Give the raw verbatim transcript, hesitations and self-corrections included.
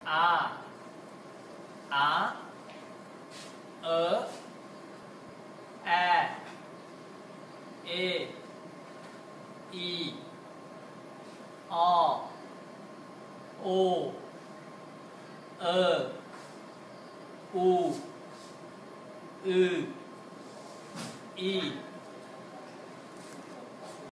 อาอาเออแอเออีอโอเอออูอืออี